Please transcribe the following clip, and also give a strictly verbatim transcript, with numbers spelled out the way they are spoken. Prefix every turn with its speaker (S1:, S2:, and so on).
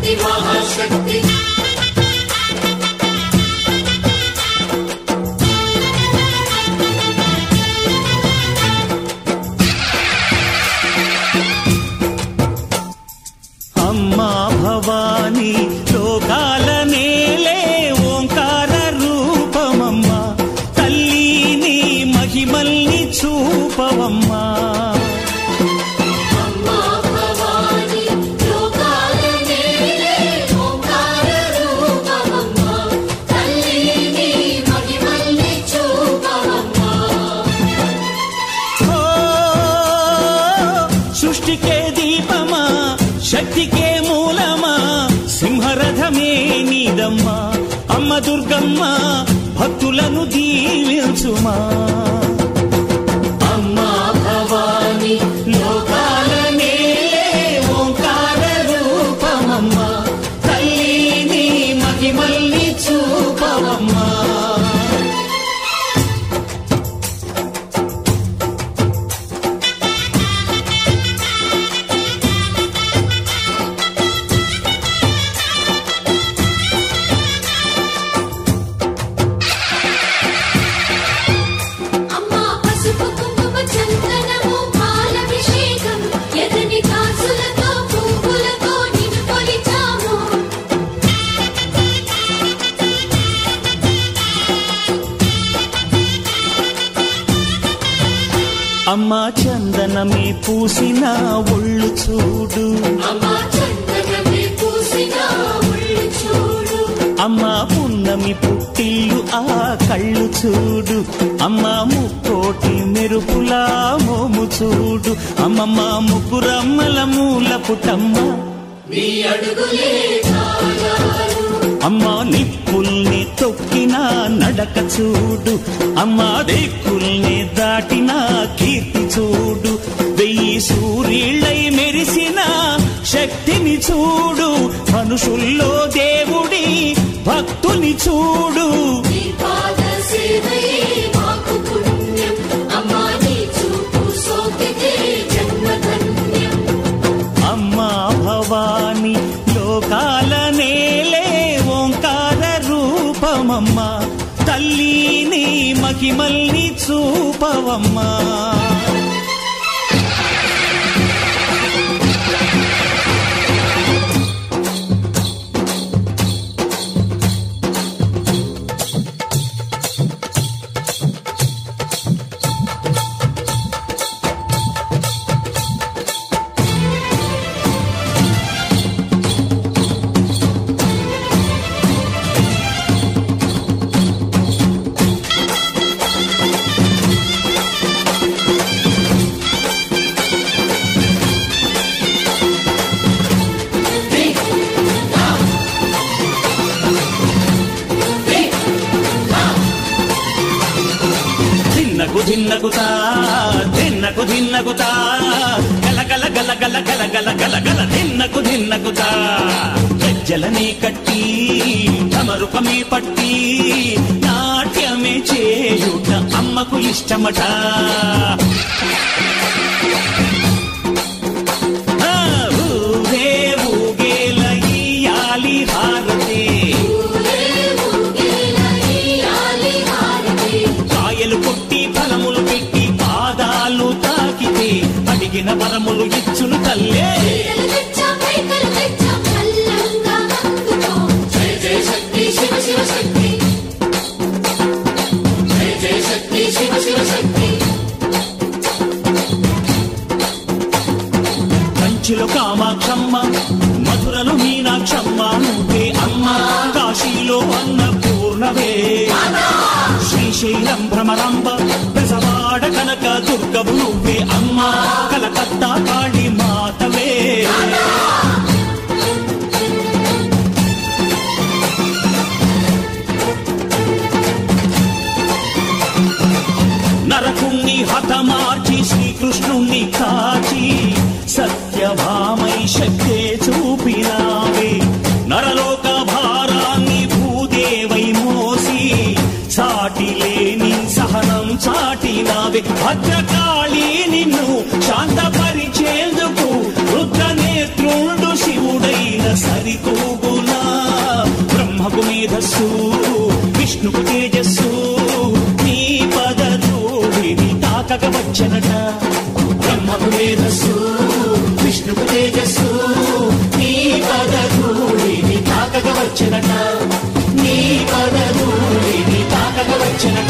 S1: శక్తి మహాశక్తి
S2: అమ్మా భవాని లోకాల నేలే ఓంకార రూపమమ్మా తల్లిని మహిమల్ని చూపవమ్మా సృష్టికే దీపమా శక్తికే మూలమా సింహరథమే నీదమ్మా అమ్మ దుర్గమ్మ భక్తులను దీవించుమా అమ్మా భవాని లోకాల నేలే ఓంకార రూపమమ్మా తల్లిని మహిమల్ని చూపవమ్మా అమ్మా చందనమే పూసిన ఒళ్ళు చూడు
S1: అమ్మా చందనమే పూసిన ఒళ్ళు చూడు
S2: అమ్మా పున్నమి పుట్టిల్లు ఆ కళ్ళు చూడు అమ్మా ముక్కోటి మెరుపులా మోము చూడు అమ్మమ్మ ముగ్గురమ్మల మూల పుటమ్మ
S1: నీ అడుగులే తాళాలు
S2: అమ్మా నిప్పుల్ని తొక్కిన నడక చూడు అమ్మా దిక్కుల్ని దాటిన కీర్తి చూడు వెయ్యి సూర్యుళ్ళై మెరిసిన శక్తిని చూడు మనుషుల్లో దేవుడి భక్తుని చూడు
S1: నీ పాద సేవయే మాకు పుణ్యం అమ్మా నీ చూపు సోకితే జన్మధన్యం
S2: అమ్మా భవాని లోకాల నేలే ఓంకార రూపమమ్మా తల్లిని మహిమల్ని చూపవమ్మా ధిన్నగుతా ధిన్నకు ధిన్నగుతా గల గల గల గల గల గల గల గల ధిన్నకు ధిన్నగుతా గజ్జలనే కట్టి ధమరుకమే పట్టి నాట్యమే చేయుట అమ్మకు ఇష్టమట ఊరే ఊగేల ఇయ్యాలి హారతి కాయలు కొట్టి ఫలములు పెట్టి పాదాలు తాకితే అడిగిన వరములు ఇచ్చును తల్లే
S1: జయ జయ శక్తి శివ శివ శక్తి జయ జయ శక్తి శివ శివ శక్తి
S2: కంచిలో కామాక్షమ్మ మధురలో మీనాక్షమ్మ నువ్వే అమ్మ కాశీలో అన్నపూర్ణవే శ్రీశైలం భ్రమరాంబ బెజవాడ కనక దుర్గవు నువ్వే అమ్మ కలకత్తా కాళీ మాతవే నరకుణ్ణి హతమార్చి శ్రీకృష్ణుణ్ణి కాచి సత్యభామై శక్తే చూపినావే నరలోక భారాన్ని భూదేవై మోసి సాటి లేని సహనం చాటినావే భద్రకాళి నిన్ను శాంతపరిచేందుకు రుద్రనేత్రుండు శివుడైన సరి పువ్వులా బ్రహ్మకు మేధస్సు విష్ణుకు తేజస్సు నీ పదధూళిని తాకక వచ్చనట బ్రహ్మకు మేధస్సు విష్ణుకు తేజస్సు నీ పదధూళిని తాకక వచ్చనట నీ పదధూళిని తాకక వచ్చనట